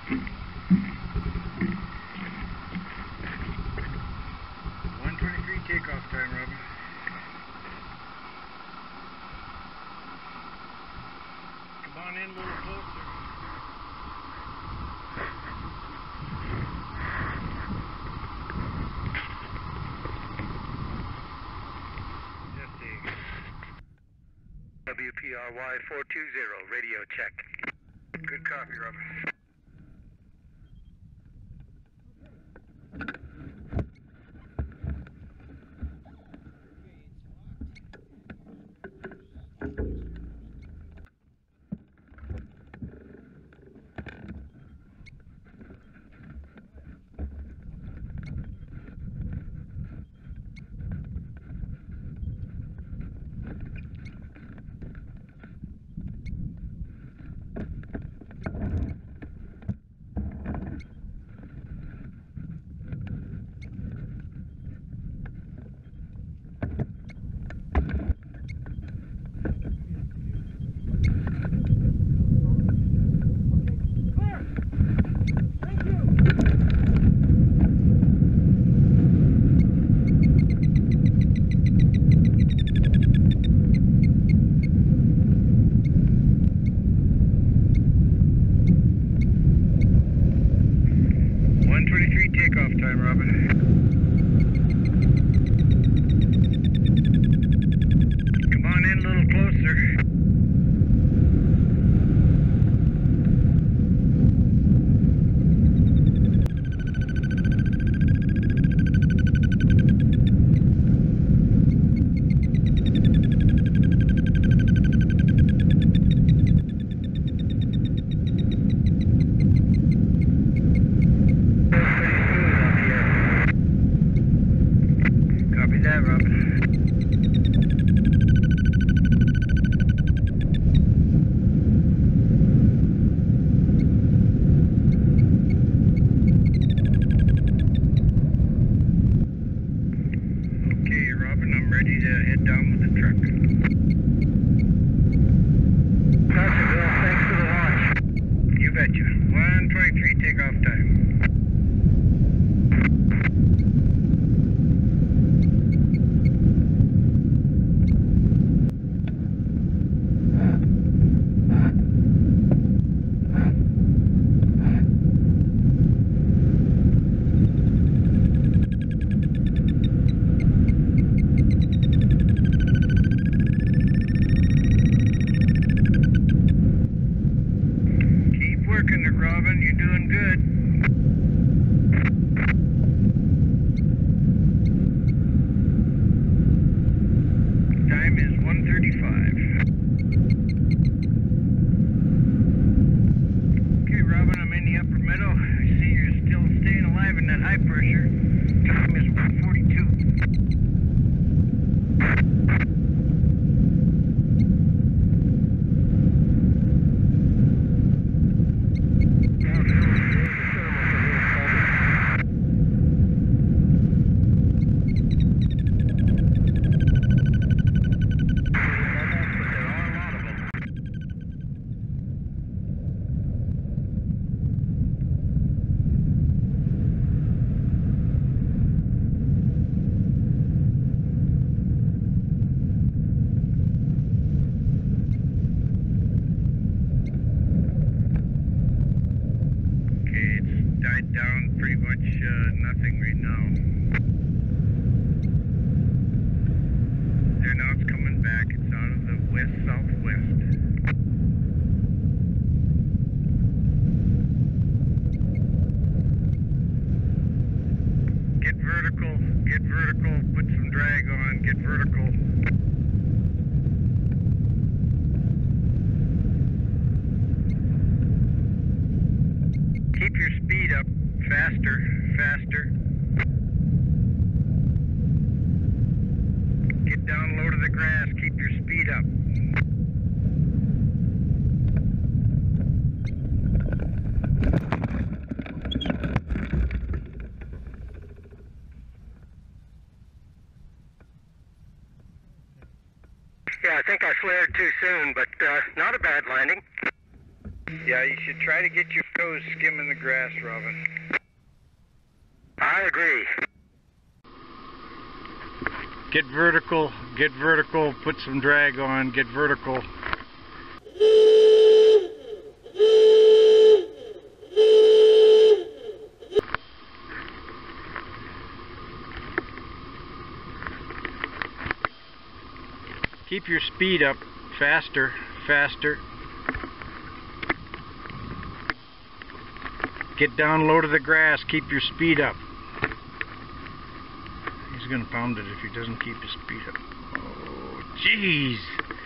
Takeoff time, Robin. Come on in a little closer. Just WPRY 420, radio check. good copy, Robin. Takeoff time, Robin. Come on in a little closer. Copy that, Robin. Okay, Robin, I'm ready to head down with the truck. Gotcha, Bill. Thanks for the launch. You betcha. 123 takeoff time. Working it, Robin. You're doing good. Time is 1:35. Okay, Robin, I'm in the upper middle. I see you're still staying alive in that high pressure. Time is 1:42. Died down pretty much nothing right now. There, now it's coming back. It's out of the west-southwest. Get vertical, put some drag on, get vertical. Keep your speed up, faster. Get down low to the grass, keep your speed up. Yeah, I think I flared too soon, but not a bad landing. Yeah, you should try to get your toes skimming the grass, Robin. I agree. Get vertical, put some drag on, get vertical. Keep your speed up, faster, faster. Get down low to the grass, keep your speed up. He's gonna pound it if he doesn't keep his speed up. Oh, jeez!